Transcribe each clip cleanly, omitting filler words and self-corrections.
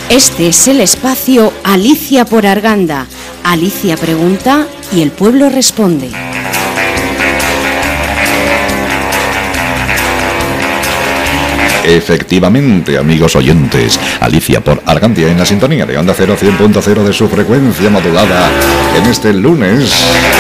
Este es el espacio Alicia por Arganda. Alicia pregunta y el pueblo responde. Efectivamente, amigos oyentes, Alicia por Argandia en la sintonía de Onda Cero 100.0 de su frecuencia modulada en este lunes.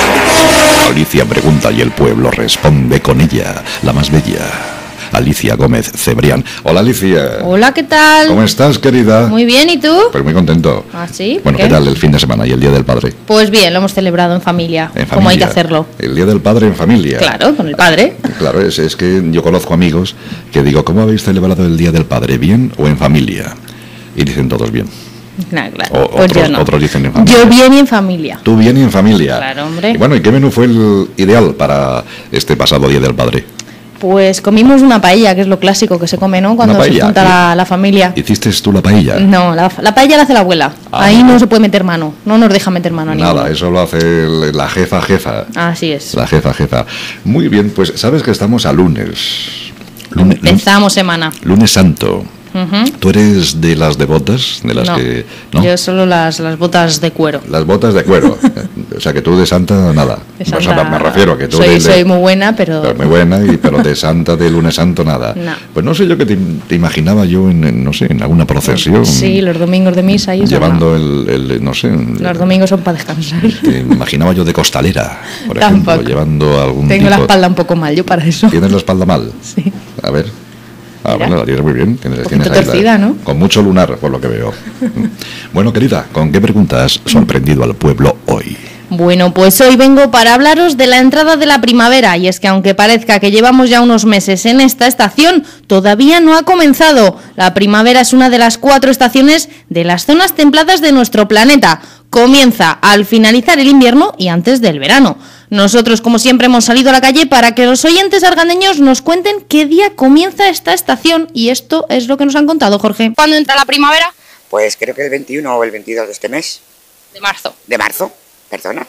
Alicia pregunta y el pueblo responde con ella, la más bella, Alicia Gómez Cebrián. Hola, Alicia. Hola, ¿qué tal? ¿Cómo estás, querida? Muy bien, ¿y tú? Pues muy contento. ¿Ah, sí? Bueno, ¿qué tal el fin de semana y el Día del Padre? Pues bien, lo hemos celebrado en familia, como hay que hacerlo. El Día del Padre en familia. Claro, con el padre. Claro, es que yo conozco amigos que digo, ¿cómo habéis celebrado el Día del Padre? ¿Bien o en familia? Y dicen todos bien. Nah, claro. Pues otros dicen en familia. Yo bien y en familia. Tú bien y en familia. Claro, hombre. Y bueno, ¿y qué menú fue el ideal para este pasado Día del Padre? Pues comimos una paella, que es lo clásico que se come, ¿no? Cuando se junta la familia. ¿Hiciste tú la paella? No, la paella la hace la abuela. Ahí no se puede meter mano. No nos deja meter mano. Nada, eso lo hace la jefa. Así es. La jefa. Muy bien, pues sabes que estamos a lunes. Empezamos semana. Lunes Santo. ¿Tú eres de las devotas? De las no, que, ¿no? Yo solo las botas de cuero. Las botas de cuero. O sea, que tú de santa, nada. De santa, o sea, me refiero a que tú soy muy buena, pero muy buena, pero de santa, de lunes santo, nada. No. Pues no sé yo que te imaginaba yo no sé, en alguna procesión. Sí, los domingos de misa. Y llevando no sé. Los domingos son para descansar. Te imaginaba yo de costalera, por Tampoco. ejemplo, llevando algún Tengo la espalda un poco mal, yo para eso. ¿Tienes la espalda mal? Sí. A ver. Bueno, la tienes muy bien. Tienes torcida, ¿no? Con mucho lunar, por lo que veo. Bueno, querida, ¿con qué pregunta has sorprendido al pueblo hoy? Bueno, pues hoy vengo para hablaros de la entrada de la primavera, y es que aunque parezca que llevamos ya unos meses en esta estación, todavía no ha comenzado. La primavera es una de las 4 estaciones de las zonas templadas de nuestro planeta. Comienza al finalizar el invierno y antes del verano. Nosotros, como siempre, hemos salido a la calle para que los oyentes argandeños nos cuenten qué día comienza esta estación, y esto es lo que nos han contado, Jorge. ¿Cuándo entra la primavera? Pues creo que el 21 o el 22 de este mes. De marzo. ¿De marzo? Perdona.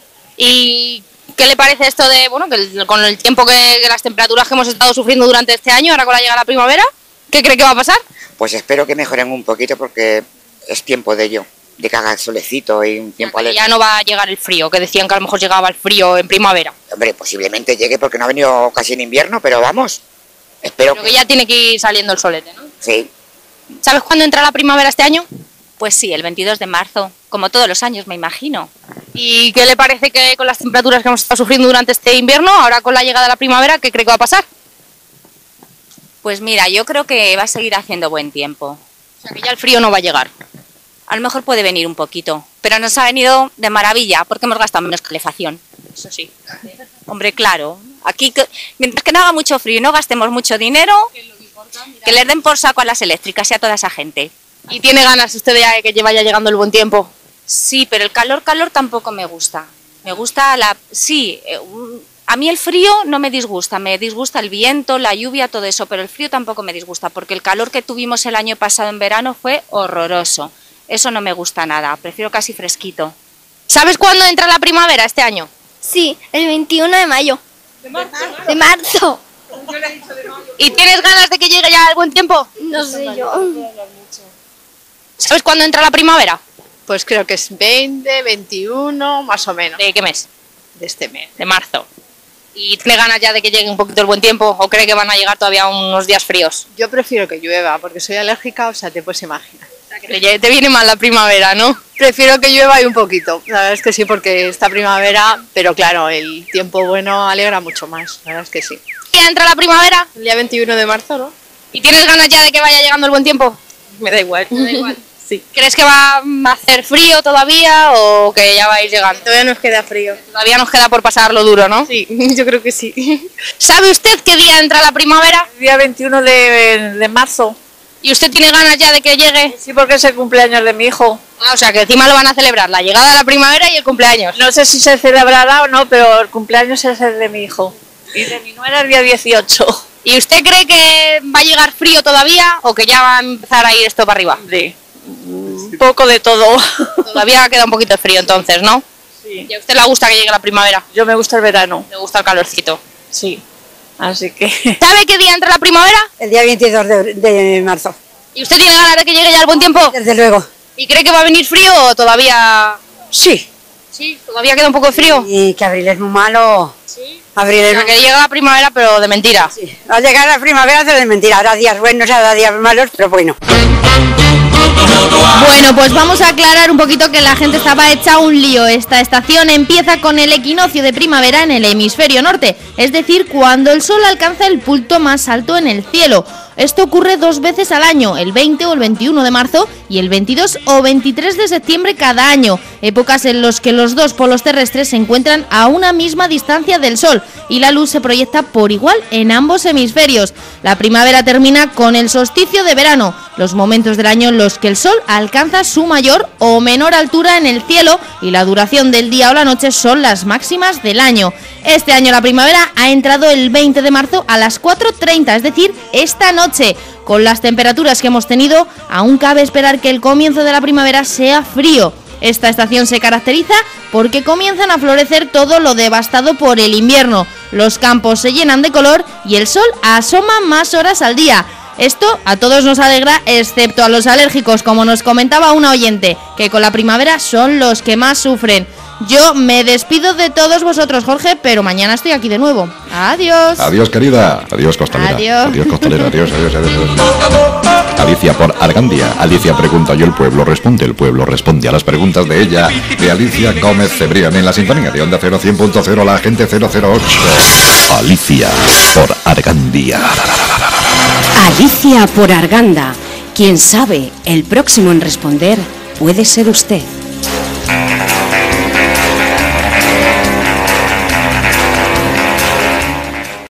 ¿Y qué le parece esto de, bueno, que con el tiempo que las temperaturas que hemos estado sufriendo durante este año, ahora con la llegada de la primavera, qué cree que va a pasar? Pues espero que mejoren un poquito porque es tiempo de ello, de que haga solecito y un tiempo alegre. Ya no va a llegar el frío, que decían que a lo mejor llegaba el frío en primavera. Hombre, posiblemente llegue porque no ha venido casi en invierno, pero vamos, espero Pero que ya tiene que ir saliendo el solete, ¿no? Sí. ¿Sabes cuándo entra la primavera este año? Pues sí, el 22 de marzo, como todos los años, me imagino. ¿Y qué le parece que con las temperaturas que hemos estado sufriendo durante este invierno, ahora con la llegada de la primavera, qué cree que va a pasar? Pues mira, yo creo que va a seguir haciendo buen tiempo. O sea, que ya el frío no va a llegar. A lo mejor puede venir un poquito, pero nos ha venido de maravilla porque hemos gastado menos calefacción. Eso sí. Hombre, claro, aquí mientras que no haga mucho frío y no gastemos mucho dinero, que les den por saco a las eléctricas y a toda esa gente. ¿Y tiene ganas usted de que vaya llegando el buen tiempo? Sí, pero el calor tampoco me gusta. Me gusta sí, a mí el frío no me disgusta el viento, la lluvia, todo eso, pero el frío tampoco me disgusta, porque el calor que tuvimos el año pasado en verano fue horroroso. Eso no me gusta nada, prefiero casi fresquito. ¿Sabes cuándo entra la primavera este año? Sí, el 21 de mayo. ¿De marzo? De marzo. Yo le he dicho de mayo. ¿Y tienes ganas de que llegue ya el buen tiempo? No sé yo. ¿Sabes cuándo entra la primavera? Pues creo que es 20, 21, más o menos. ¿De qué mes? De este mes. De marzo. ¿Y tiene ganas ya de que llegue un poquito el buen tiempo o cree que van a llegar todavía unos días fríos? Yo prefiero que llueva porque soy alérgica, o sea, te puedes imaginar. O sea, que te viene mal la primavera, ¿no? Prefiero que llueva y un poquito. La verdad es que sí, porque esta primavera, pero claro, el tiempo bueno alegra mucho más. La verdad es que sí. ¿Qué día entra la primavera? El día 21 de marzo, ¿no? ¿Y tienes ganas ya de que vaya llegando el buen tiempo? Me da igual. Me da igual. Sí. ¿Crees que va a hacer frío todavía o que ya vais llegando? Todavía nos queda frío. Todavía nos queda por pasar lo duro, ¿no? Sí, yo creo que sí. ¿Sabe usted qué día entra la primavera? El día 21 de marzo. ¿Y usted tiene ganas ya de que llegue? Sí, porque es el cumpleaños de mi hijo. Ah, o sea, que encima lo van a celebrar, la llegada de la primavera y el cumpleaños. No sé si se celebrará o no, pero el cumpleaños es el de mi hijo. Y de mi nuera el día 18. ¿Y usted cree que va a llegar frío todavía o que ya va a empezar a ir esto para arriba? Sí. Un poco de todo. Todavía queda un poquito de frío entonces, ¿no? Sí. ¿Y a usted le gusta que llegue la primavera? Yo me gusta el verano. ¿Le gusta el calorcito? Sí. Así que... ¿Sabe qué día entra la primavera? El día 22 de marzo. ¿Y usted tiene ganas de que llegue ya el buen tiempo? Desde luego. ¿Y cree que va a venir frío o todavía...? Sí. Sí, todavía queda un poco de frío. Y que abril es muy malo. Sí. Abril O es sea, que llega la primavera, pero de mentira. Sí. Al llegar la primavera hace de mentira. Habrá días buenos, habrá días malos, pero bueno. Bueno, pues vamos a aclarar un poquito que la gente estaba hecha un lío. Esta estación empieza con el equinoccio de primavera en el hemisferio norte, es decir, cuando el sol alcanza el punto más alto en el cielo. Esto ocurre 2 veces al año, el 20 o el 21 de marzo y el 22 o 23 de septiembre cada año, épocas en las que los dos polos terrestres se encuentran a una misma distancia del sol y la luz se proyecta por igual en ambos hemisferios. La primavera termina con el solsticio de verano, los momentos del año en los que el sol alcanza su mayor o menor altura en el cielo y la duración del día o la noche son las máximas del año. Este año la primavera ha entrado el 20 de marzo a las 4:30, es decir, esta noche. Con las temperaturas que hemos tenido, aún cabe esperar que el comienzo de la primavera sea frío. Esta estación se caracteriza porque comienzan a florecer todo lo devastado por el invierno. Los campos se llenan de color y el sol asoma más horas al día. Esto a todos nos alegra, excepto a los alérgicos, como nos comentaba una oyente, que con la primavera son los que más sufren. Yo me despido de todos vosotros, Jorge, pero mañana estoy aquí de nuevo. Adiós. Adiós, querida. Adiós, costalera. Adiós. Adiós, costalera. Adiós, adiós, adiós, adiós. Alicia por Argandia. Alicia pregunta y el pueblo responde. El pueblo responde a las preguntas de ella, de Alicia Gómez Cebrián, en la sintonía de Onda Cero 100.0, la gente 008. Alicia por Argandia. Alicia por Arganda. Quien sabe, el próximo en responder puede ser usted.